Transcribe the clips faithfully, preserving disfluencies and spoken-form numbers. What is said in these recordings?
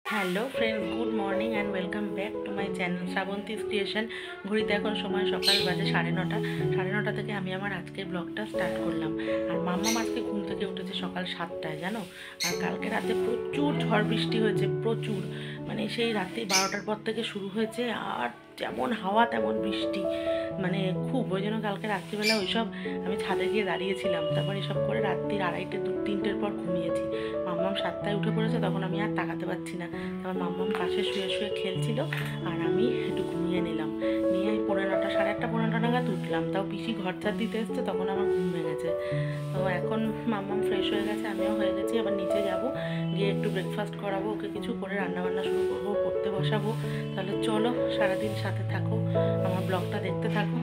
Hello friends, good morning and welcome back to my channel Shrabanti's creation. ঘড়িতে এখন সময় সকাল বাজে সাড়ে নটা সাড়ে নটা থেকে আমি আমার আজকের ব্লগটা স্টার্ট করলাম। আর মাম্মাম আজকে ঘুম থেকে উঠেছে সকাল সাতটায়, জানো। আর কালকে রাতে প্রচুর ঝড় বৃষ্টি হয়েছে, প্রচুর, মানে সেই রাতে বারোটার পর থেকে শুরু হয়েছে। আর যেমন হাওয়া তেমন বৃষ্টি, মানে খুব, ওই জন্য কালকে রাত্রিবেলা ওইসব আমি ছাদে গিয়ে দাঁড়িয়েছিলাম। তারপর এসব করে রাত্রির আড়াইটে দু তিনটের পর ঘুমিয়েছি। মাম্মাম সাতটায় উঠে পড়েছে, তখন আমি আর তাকাতে পারছি না। তারপর মাম্মাম পাশে শুয়ে শুয়ে খেলছিল, আর আমি একটু ঘুমিয়ে নিলাম। নিয়ে আমি পনেরো নটা সাড়ে আটটা পনেরো নটা নাগাদ উঠলাম। তাও পিসি ঘর ঝাড় দিতে এসছে, তখন আমার ঘুম ভেঙে গেছে। তো এখন মাম্মাম ফ্রেশ হয়ে গেছে, আমিও হয়ে গেছি। আবার নিচে যাব, গিয়ে একটু ব্রেকফাস্ট করাবো ওকে, কিছু করে রান্নাবান্না শুরু করবো, পড়তে বসাবো। তাহলে চলো, সারাদিন সাথে থাকো, আমার ব্লগটা দেখতে থাকো।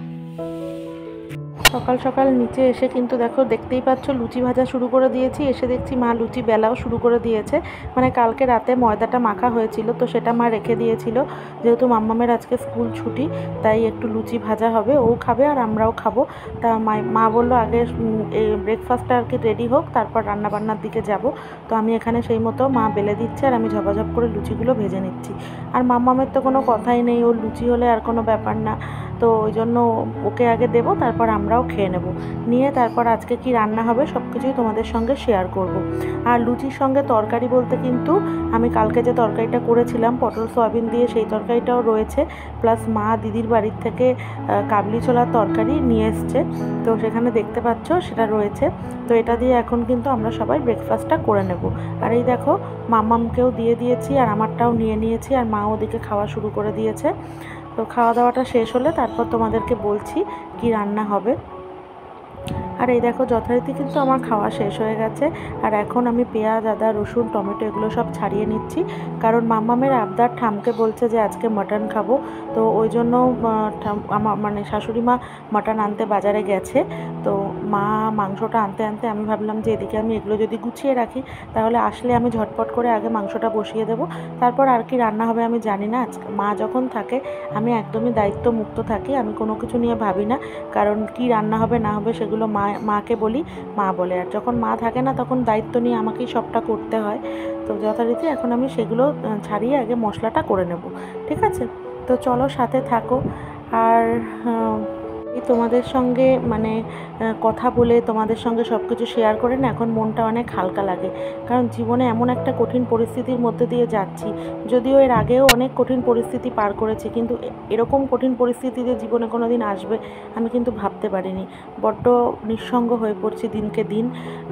সকাল সকাল নিচে এসে কিন্তু দেখো, দেখতেই পাচ্ছ লুচি ভাজা শুরু করে দিয়েছি। এসে দেখছি মা লুচি বেলাও শুরু করে দিয়েছে। মানে কালকে রাতে ময়দাটা মাখা হয়েছিল, তো সেটা মা রেখে দিয়েছিল। যেহেতু মাম্মামের আজকে স্কুল ছুটি, তাই একটু লুচি ভাজা হবে, ও খাবে আর আমরাও খাবো। তা মা মা বললো আগে এই ব্রেকফাস্টটা আর কি রেডি হোক, তারপর রান্নাবান্নার দিকে যাব। তো আমি এখানে সেই মতো মা বেলে দিচ্ছে, আর আমি ঝপাঝপ করে লুচিগুলো ভেজে নিচ্ছি। আর মাম্মামের তো কোনো কথাই নেই, ওর লুচি হলে আর কোনো ব্যাপার না। তো ওই জন্য ওকে আগে দেবো, তারপর আমরাও খেয়ে নেব। নিয়ে তারপর আজকে কি রান্না হবে সব কিছুই তোমাদের সঙ্গে শেয়ার করব। আর লুচির সঙ্গে তরকারি বলতে কিন্তু আমি কালকে যে তরকারিটা করেছিলাম পটল সয়াবিন দিয়ে, সেই তরকারিটাও রয়েছে। প্লাস মা দিদির বাড়ির থেকে কাবলি ছোলার তরকারি নিয়ে এসছে, তো সেখানে দেখতে পাচ্ছ সেটা রয়েছে। তো এটা দিয়ে এখন কিন্তু আমরা সবাই ব্রেকফাস্টটা করে নেব। আর এই দেখো, মাম্মামকেও দিয়ে দিয়েছি আর আমারটাও নিয়ে নিয়েছি, আর মা ওদিকে খাওয়া শুরু করে দিয়েছে। তো খাওয়া দাওয়াটা শেষ হলে তারপর তোমাদেরকে বলছি কি রান্না হবে। আর এই দেখো, যথারীতি কিন্তু আমার খাওয়া শেষ হয়ে গেছে। আর এখন আমি পেঁয়াজ, আদা, রসুন, টমেটো এগুলো সব ছাড়িয়ে নিচ্ছি, কারণ মাম্মামের আবদার, ঠামকে বলছে যে আজকে মাটন খাবো। তো ওই জন্য আমার মানে শাশুড়ি মা মাটন আনতে বাজারে গেছে। তো মা মাংসটা আনতে আনতে আমি ভাবলাম যে এদিকে আমি এগুলো যদি গুছিয়ে রাখি, তাহলে আসলে আমি ঝটপট করে আগে মাংসটা বসিয়ে দেবো, তারপর আর কি রান্না হবে আমি জানি না। আজকে মা যখন থাকে আমি একদমই দায়িত্ব মুক্ত থাকি, আমি কোনো কিছু নিয়ে ভাবি না, কারণ কি রান্না হবে না হবে সেগুলো মা মাকে বলি, মা বলে। আর যখন মা থাকে না তখন দায়িত্ব নিয়ে আমাকেই সবটা করতে হয়। তো যথারীতি এখন আমি সেগুলো ছাড়িয়ে আগে মশলাটা করে নেব, ঠিক আছে? তো চলো, সাথে থাকো। আর এই তোমাদের সঙ্গে মানে কথা বলে, তোমাদের সঙ্গে সব কিছু শেয়ার করে না এখন মনটা অনেক হালকা লাগে, কারণ জীবনে এমন একটা কঠিন পরিস্থিতির মধ্যে দিয়ে যাচ্ছি। যদিও এর আগেও অনেক কঠিন পরিস্থিতি পার করেছি, কিন্তু এরকম কঠিন পরিস্থিতিতে জীবনে কোনো দিন আসবে আমি কিন্তু ভাবতে পারিনি। বড্ড নিঃসঙ্গ হয়ে পড়ছি দিনকে দিন।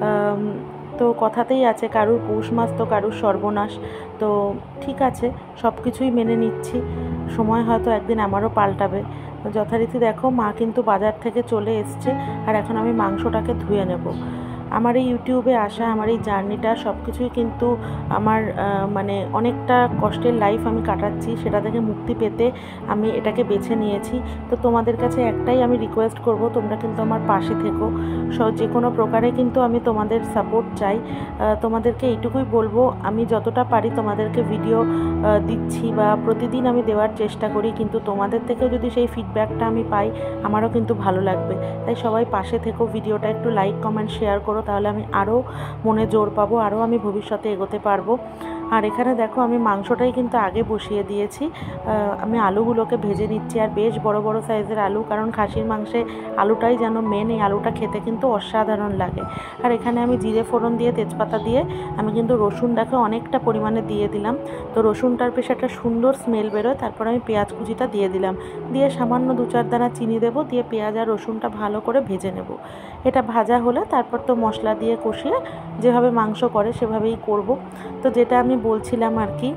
তো কথাতেই আছে, কারুর পৌষ মাস তো কারুর সর্বনাশ। তো ঠিক আছে, সব কিছুই মেনে নিচ্ছি, সময় হয়তো একদিন আমারও পাল্টাবে। যথারীতি দেখো, মা কিন্তু বাজার থেকে চলে এসছে, আর এখন আমি মাংসটাকে ধুয়ে নেব। আমার এই ইউটিউবে আসা, আমার এই জার্নিটা সব কিছুই কিন্তু আমার মানে অনেকটা কষ্টের লাইফ আমি কাটাচ্ছি, সেটা থেকে মুক্তি পেতে আমি এটাকে বেছে নিয়েছি। তো তোমাদের কাছে একটাই আমি রিকোয়েস্ট করব, তোমরা কিন্তু আমার পাশে থেকো, যে কোনো প্রকারে কিন্তু আমি তোমাদের সাপোর্ট চাই। তোমাদেরকে এইটুকুই বলবো, আমি যতটা পারি তোমাদেরকে ভিডিও দিচ্ছি বা প্রতিদিন আমি দেওয়ার চেষ্টা করি, কিন্তু তোমাদের থেকেও যদি সেই ফিডব্যাকটা আমি পাই, আমারও কিন্তু ভালো লাগবে। তাই সবাই পাশে থেকো, ভিডিওটা একটু লাইক, কমেন্ট, শেয়ার করো, তাহলে আমি আরও মনে জোর পাবো, আরও আমি ভবিষ্যতে এগোতে পারবো। আর এখানে দেখো, আমি মাংসটাই কিন্তু আগে বসিয়ে দিয়েছি। আমি আলুগুলোকে ভেজে নিচ্ছি, আর বেশ বড় বড় সাইজের আলু, কারণ খাসির মাংসে আলুটাই যেন মেন, এই আলুটা খেতে কিন্তু অসাধারণ লাগে। আর এখানে আমি জিরে ফোড়ন দিয়ে, তেজপাতা দিয়ে আমি কিন্তু রসুনটাকে অনেকটা পরিমাণে দিয়ে দিলাম। তো রসুনটার বেশ একটা সুন্দর স্মেল বেরোয়। তারপর আমি পেঁয়াজ কুচিটা দিয়ে দিলাম, দিয়ে সামান্য দু চার দানা চিনি দেবো, দিয়ে পেঁয়াজ আর রসুনটা ভালো করে ভেজে নেব। এটা ভাজা হলে তারপর তো মশলা দিয়ে কষিয়ে যেভাবে মাংস করে সেভাবেই করব। তো যেটা আমি বলছিলাম আর কি,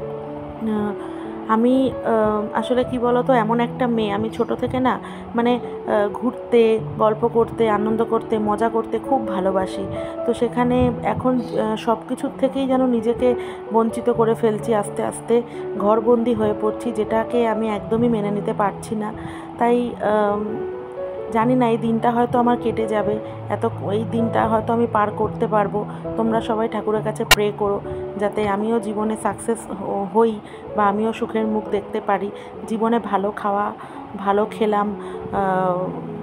আমি আসলে কি বলো তো, এমন একটা মেয়ে, আমি ছোট থেকে না মানে ঘুরতে, গল্প করতে, আনন্দ করতে, মজা করতে খুব ভালোবাসি। তো সেখানে এখন সব কিছুর থেকেই যেন নিজেকে বঞ্চিত করে ফেলছি, আস্তে আস্তে ঘরবন্দি হয়ে পড়ছি, যেটাকে আমি একদমই মেনে নিতে পারছি না। তাই জানি না এই দিনটা হয়তো আমার কেটে যাবে, এত এই দিনটা হয়তো আমি পার করতে পারবো। তোমরা সবাই ঠাকুরের কাছে প্রে করো যাতে আমিও জীবনে সাকসেস হই, বা আমিও সুখের মুখ দেখতে পারি। জীবনে ভালো খাওয়া, ভালো খেলাম,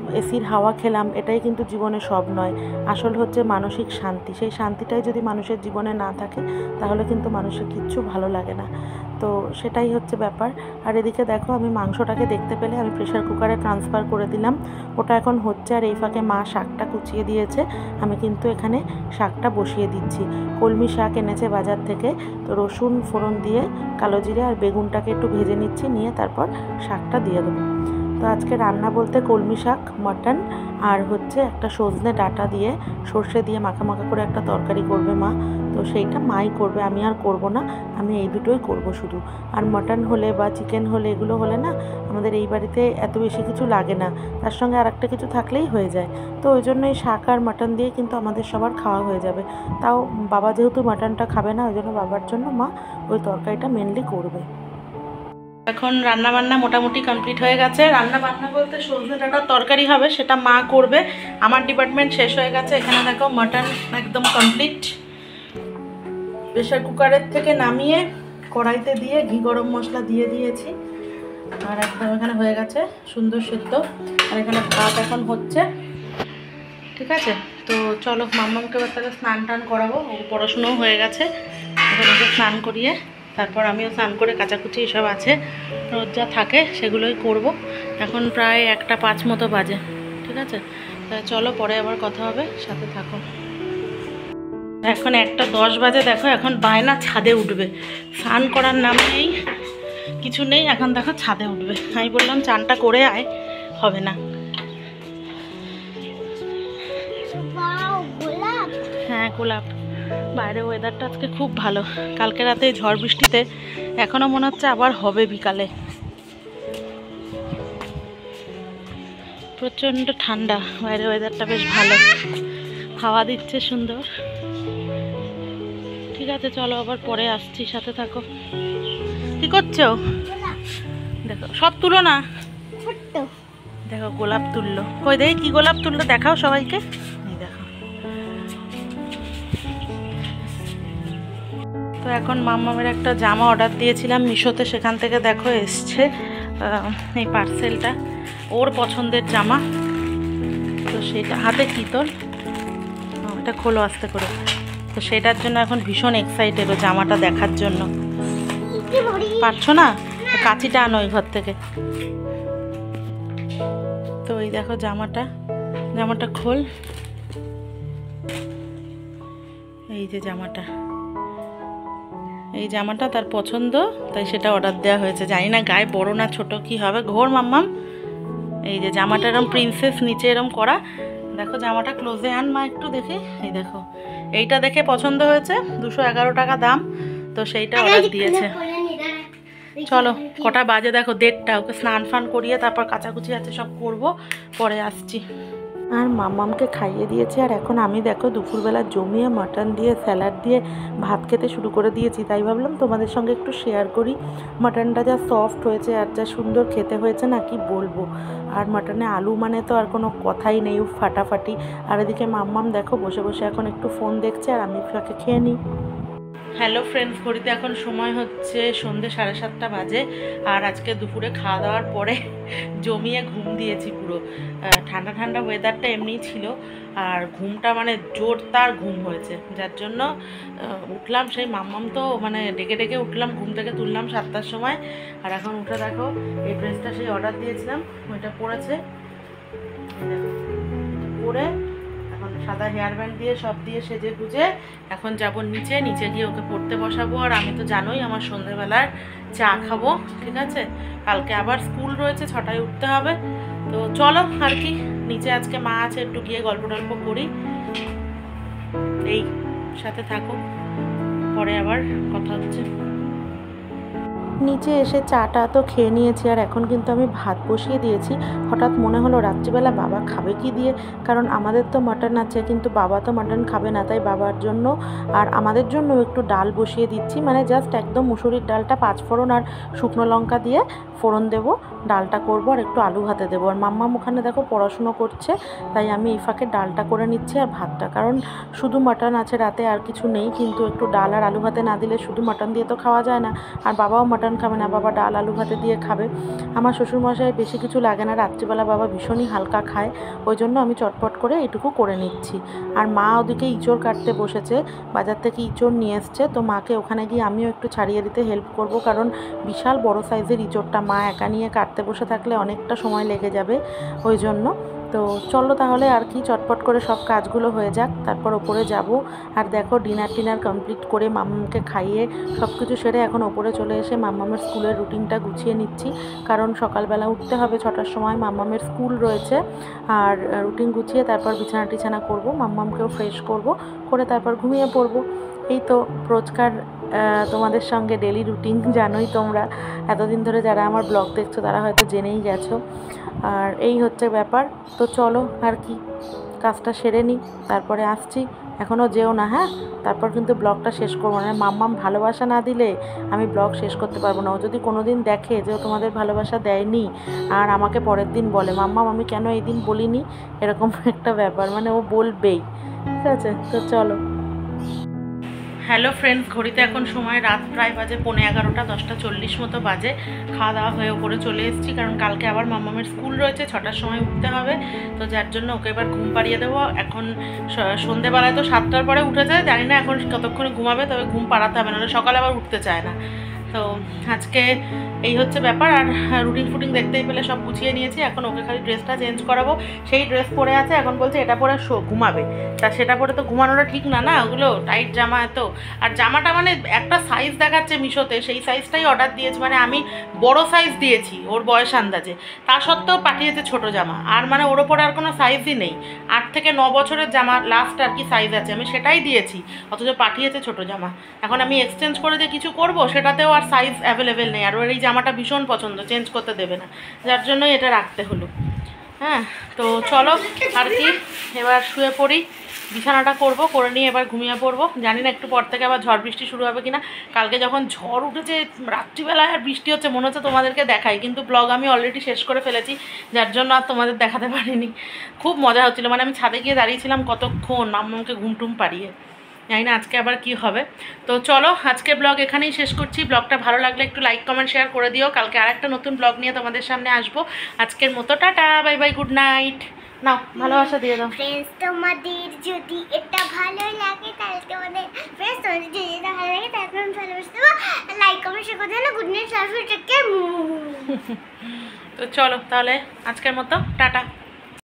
এসির হাওয়া খেলাম, এটাই কিন্তু জীবনে সব নয়। আসল হচ্ছে মানসিক শান্তি। সেই শান্তিটাই যদি মানুষের জীবনে না থাকে তাহলে কিন্তু মানুষের কিচ্ছু ভালো লাগে না। তো সেটাই হচ্ছে ব্যাপার। আর এদিকে দেখো আমি মাংসটাকে দেখতে পেলে আমি প্রেশার কুকারে ট্রান্সফার করে দিলাম, ওটা এখন হচ্ছে। আর এই ফাঁকে মা শাকটা কুচিয়ে দিয়েছে, আমি কিন্তু এখানে শাকটা বসিয়ে দিচ্ছি। কলমি শাক এনেছে বাজার থেকে, তো রসুন ফোড়ন দিয়ে কালো জিরে আর বেগুনটাকে একটু ভেজে নিচ্ছি, নিয়ে তারপর শাকটা দিয়ে দেবো। তো আজকে রান্না বলতে কলমি শাক, মাটন আর হচ্ছে একটা সজনে ডাঁটা দিয়ে সর্ষে দিয়ে মাখা মাখা করে একটা তরকারি করবে মা। তো সেইটা মাই করবে, আমি আর করব না, আমি এই দুটোই করব শুধু। আর মাটন হলে বা চিকেন হলে এগুলো হলে না আমাদের এই বাড়িতে এত বেশি কিছু লাগে না, তার সঙ্গে আর একটা কিছু থাকলেই হয়ে যায়। তো ওই জন্য এই শাক আর মাটন দিয়ে কিন্তু আমাদের সবার খাওয়া হয়ে যাবে। তাও বাবা যেহেতু মাটনটা খাবে না, ওই জন্য বাবার জন্য মা ওই তরকারিটা মেনলি করবে। এখন রান্না বান্না মোটামুটি কমপ্লিট হয়ে গেছে। রান্না বান্না বলতে সজনে ডাঁটার তরকারি হবে, সেটা মা করবে। আমার ডিপার্টমেন্ট শেষ হয়ে গেছে। এখানে দেখো মাটন একদম কমপ্লিট, প্রেশার কুকারের থেকে নামিয়ে কড়াইতে দিয়ে ঘি গরম মশলা দিয়ে দিয়েছি, আর একদম এখানে হয়ে গেছে সুন্দর সেদ্ধ। আর এখানে ভাত এখন হচ্ছে, ঠিক আছে। তো চলো মাম্মামকে বাচ্চাকে স্নান টান করাবো, ও পড়াশুনোও হয়ে গেছে। এখন ওকে স্নান করিয়ে তারপর আমিও স্নান করে কাচাকুচি এসব আছে রোজ যা থাকে সেগুলোই করব। এখন প্রায় একটা পাঁচ মতো বাজে, ঠিক আছে। তাই চলো পরে আবার কথা হবে, সাথে থাকো। এখন একটা দশ বাজে, দেখো এখন বায়না ছাদে উঠবে, স্নান করার নাম নেই, কিছু নেই। এখন দেখো ছাদে উঠবে, আমি বললাম চানটা করে আয়, হবে না। হ্যাঁ গোলাপ। বাইরে ওয়েদারটা আজকে খুব ভালো, কালকে রাতে ঝড় বৃষ্টিতে এখনও মনে হচ্ছে আবার হবে বিকালে। প্রচণ্ড ঠান্ডা, বাইরে ওয়েদারটা বেশ ভালো, হাওয়া দিচ্ছে সুন্দর। ঠিক আছে চলো আবার পরে আসছি, সাথে থাকো। কি করছো? দেখো সব তুলো না, দেখো গোলাপ তুললো। কই দেখি কি গোলাপ তুললো, দেখাও সবাইকে। দেখো তো এখন মাম্মামের একটা জামা অর্ডার দিয়েছিলাম মিশোতে, সেখান থেকে দেখো এসছে এই পার্সেলটা, ওর পছন্দের জামা। তো সেটা হাতে কি তোর, এটা খোলো আস্তে করে। তো সেটার জন্য এখন ভীষণ এক্সাইটেড ও জামাটা দেখার জন্য। পারছো না, কাঁচিটা আনো ওই ঘর থেকে। তো এই দেখো জামাটা, জামাটা খোল, এই যে জামাটা, এই জামাটা তার পছন্দ, তাই সেটা অর্ডার দেওয়া হয়েছে। জানি না গায়ে বড় না ছোট কি হবে। ঘোর মাম্মাম, এই যে জামাটা এরম প্রিন্সেস, নিচে এরম করা। দেখো জামাটা ক্লোজে আন মা একটু দেখে। এই দেখো এইটা দেখে পছন্দ হয়েছে, দুশো এগারো টাকা দাম, তো সেইটা অর্ডার দিয়েছে। চলো কটা বাজে দেখো, দেড়টা। ওকে স্নান ফান করিয়ে তারপর কাচাকুচি আছে সব করব, পরে আসছি। আর মাম্মামকে খাইয়ে দিয়েছি, আর এখন আমি দেখো দুপুরবেলা জমিয়ে মাটন দিয়ে স্যালাড দিয়ে ভাত খেতে শুরু করে দিয়েছি। তাই ভাবলাম তোমাদের সঙ্গে একটু শেয়ার করি। মাটনটা যা সফট হয়েছে আর যা সুন্দর খেতে হয়েছে না কি বলবো। আর মাটনে আলু মানে তো আর কোনো কথাই নেই, ফাটাফাটি। আর এদিকে মাম্মাম দেখো বসে বসে এখন একটু ফোন দেখছে, আর আমি তাকে খেয়ে নিই। হ্যালো ফ্রেন্ডস, ঘড়িতে এখন সময় হচ্ছে সন্ধ্যে সাড়ে সাতটা বাজে। আর আজকে দুপুরে খাওয়া দাওয়ার পরে জমিয়ে ঘুম দিয়েছি পুরো। ঠান্ডা ঠান্ডা ওয়েদারটা এমনিই ছিল, আর ঘুমটা মানে জোরদার ঘুম হয়েছে, যার জন্য উঠলাম। সেই মাম্মাম তো মানে ডেকে ডেকে উঠলাম, ঘুম থেকে তুললাম সাতটার সময়। আর এখন উঠে দেখো এই ড্রেসটা সেই অর্ডার দিয়েছিলাম ওইটা পরেছে, পরে সাদা হেয়ার ব্যান্ড দিয়ে সব দিয়ে সেজে গুজে এখন যাব নিচে, নিচে গিয়ে ওকে পড়তে বসাবো। আর আমি তো জানোই আমার সন্ধ্যেবেলার চা খাবো, ঠিক আছে। কালকে আবার স্কুল রয়েছে, ছটায় উঠতে হবে। তো চলো আর কি, নিচে আজকে মা আছে, একটু গিয়ে গল্প টল্প করি, এই সাথে থাকো, পরে আবার কথা হচ্ছে। নিচে এসে চাটা তো খেয়ে নিয়েছি, আর এখন কিন্তু আমি ভাত বসিয়ে দিয়েছি। হঠাৎ মনে হলো রাত্রিবেলা বাবা খাবে কি দিয়ে, কারণ আমাদের তো মাটন আছে কিন্তু বাবা তো মাটন খাবে না, তাই বাবার জন্য আর আমাদের জন্য একটু ডাল বসিয়ে দিচ্ছি। মানে জাস্ট একদম মুসুরির ডালটা পাঁচফোড়ন আর শুকনো লঙ্কা দিয়ে ফোড়ন দেবো, ডালটা করবো আর একটু আলু ভাতে দেবো। আর মাম্মাম ওখানে দেখো পড়াশুনো করছে, তাই আমি এই ফাঁকে ডালটা করে নিচ্ছি আর ভাতটা, কারণ শুধু মাটন আছে রাতে, আর কিছু নেই। কিন্তু একটু ডাল আর আলু ভাতে না দিলে শুধু মাটন দিয়ে তো খাওয়া যায় না। আর বাবাও মাটন খাবে না, বাবা ডাল আলু ভাতে দিয়ে খাবে। আমার শ্বশুরমশাই বেশি কিছু লাগে না, রাত্রিবেলা বাবা ভীষণই হালকা খায়, ওই জন্য আমি চটপট করে এইটুকু করে নিচ্ছি। আর মা ওদিকে ইঁচড় কাটতে বসেছে, বাজার থেকে ইঁচড় নিয়ে এসছে, তো মাকে ওখানে গিয়ে আমিও একটু ছাড়িয়ে দিতে হেল্প করব, কারণ বিশাল বড় সাইজের ইঁচড়টা মা একা নিয়ে কাটতে বসে থাকলে অনেকটা সময় লেগে যাবে, ওই জন্য। তো চলো তাহলে আর কি, চটপট করে সব কাজগুলো হয়ে যাক, তারপর ওপরে যাব। আর দেখো ডিনার টিনার কমপ্লিট করে মাম্মামকে খাইয়ে সব কিছু সেরে এখন ওপরে চলে এসে মাম্মামের স্কুলের রুটিনটা গুছিয়ে নিচ্ছি, কারণ সকালবেলা উঠতে হবে ছটার সময়, মাম্মামের স্কুল রয়েছে। আর রুটিন গুছিয়ে তারপর বিছানা টিছানা করবো, মাম্মামকেও ফ্রেশ করব, করে তারপর ঘুমিয়ে পড়বো। এই তো রোজকার তোমাদের সঙ্গে ডেলি রুটিন, জানোই তোমরা, এতদিন ধরে যারা আমার ব্লগ দেখছো তারা হয়তো জেনেই গেছো। আর এই হচ্ছে ব্যাপার। তো চলো আর কি, কাজটা সেরে নিই, তারপরে আসছি। এখনও যেও না, হ্যাঁ, তারপর কিন্তু ব্লগটা শেষ করবো না। মাম্মাম ভালোবাসা না দিলে আমি ব্লগ শেষ করতে পারবো না। ও যদি কোনো দিন দেখে যে ও তোমাদের ভালোবাসা দেয়নি আর আমাকে পরের দিন বলে মাম্মাম আমি কেন এই দিন বলিনি, এরকম একটা ব্যাপার, মানে ও বলবেই, ঠিক আছে? তো চলো। হ্যালো ফ্রেন্ডস, ঘড়িতে এখন সময় রাত প্রায় বাজে পৌনে এগারোটা, দশটা চল্লিশ মতো বাজে। খাওয়া দাওয়া হয়ে ওপরে চলে এসেছি, কারণ কালকে আবার মাম্মামের স্কুল রয়েছে, ছটার সময় উঠতে হবে, তো যার জন্য ওকে এবার ঘুম পাড়িয়ে দেবো। এখন সন্ধেবেলায় তো সাতটার পরে উঠে যায়, জানি না এখন কতক্ষণে ঘুমাবে, তবে ঘুম পাড়াতে হবে, নাহলে সকালে আবার উঠতে চায় না। তো আজকে এই হচ্ছে ব্যাপার। আর রুটিন ফুটিং দেখতেই পেলে সব গুছিয়ে নিয়েছি, এখন ওকে খালি ড্রেসটা চেঞ্জ করাবো। সেই ড্রেস পরে আছে, এখন বলছে এটা পরে শো ঘুমাবে, তা সেটা পরে তো ঘুমানোটা ঠিক না, না ওগুলো টাইট জামা এত। আর জামাটা মানে একটা সাইজ দেখাচ্ছে মিশোতে, সেই সাইজটাই অর্ডার দিয়েছি, মানে আমি বড় সাইজ দিয়েছি ওর বয়স আন্দাজে, তা সত্ত্বেও পাঠিয়েছে ছোট জামা। আর মানে ওর ওপরে আর কোনো সাইজই নেই, আট থেকে ন বছরের জামা লাস্ট আর কি সাইজ আছে, আমি সেটাই দিয়েছি, অথচ পাঠিয়েছে ছোট জামা। এখন আমি এক্সচেঞ্জ করে যে কিছু করব, সেটাতেও আর সাইজ অ্যাভেলেবেল নেই, আর ওর এই জামাটা ভীষণ পছন্দ, চেঞ্জ করতে দেবে না, যার জন্যই এটা রাখতে হলো। হ্যাঁ, তো চলো আর কি, এবার শুয়ে পড়ি, বিছানাটা করব, করে নিয়ে এবার ঘুমিয়ে পড়বো। জানি না একটু পর থেকে আবার ঝড় বৃষ্টি শুরু হবে কিনা। কালকে যখন ঝড় উঠেছে রাত্রিবেলায় আর বৃষ্টি হচ্ছে, মনে হচ্ছে তোমাদেরকে দেখাই, কিন্তু ব্লগ আমি অলরেডি শেষ করে ফেলেছি, যার জন্য আর তোমাদের দেখাতে পারিনি। খুব মজা হচ্ছিলো, মানে আমি ছাদে গিয়ে দাঁড়িয়েছিলাম কতক্ষণ মাম্মামকে ঘুমটুম পাড়িয়ে, জানি না আজকে আবার কি হবে। তো চলো আজকে ব্লগ এখানেই শেষ করছি। ব্লগটা ভালো লাগলে একটু লাইক কমেন্ট শেয়ার করে দিও। কালকে আরেকটা নতুন ব্লগ নিয়ে তোমাদের সামনে আসবো। আজকের মতো tata, bye bye, good night. নাও ভালোবাসা দিয়ে দাও। ফ্রেন্ডস, তোমাদের যদি এটা ভালো লাগে তাহলে তোমাদের ফ্রেন্ডস তোমাদের যদি এটা ভালো লাগে তাহলে আমি ভালোবাসা দেবো, লাইক কমেন্ট শেয়ার করে দেবো। Good night, service take care. তো চলো তাহলে আজকের মতো টাটা।